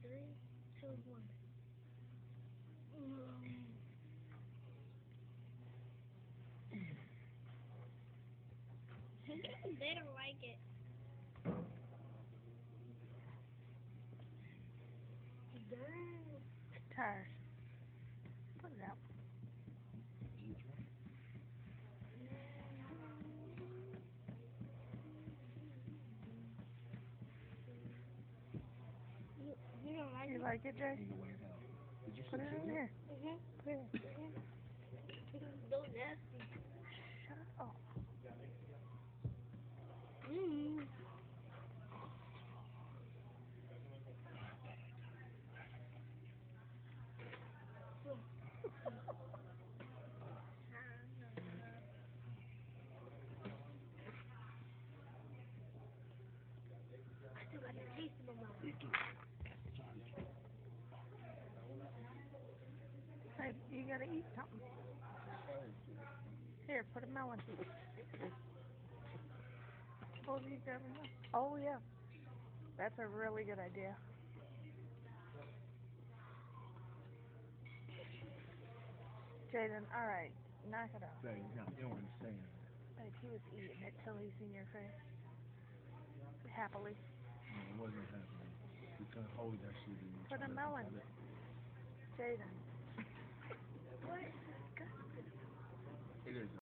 3, 2, 1. They don't like it. Dang. Tires. Put it out. You don't like You it? like it, Jay? Did you Put it in here. Mm-hmm. Put it in. So nasty. Shut up. Mmm. I still got the taste in my mouth. Hey, you gotta eat something. Here, put a melon. Oh, you got a melon. Oh, yeah. That's a really good idea. Jayden, alright. Knock it off. Say, no, you don't understand. Like, he was eating it till he's in your face. Happily. No, it wasn't happening. You couldn't hold that shit in. Put a melon. Jayden. What? It is.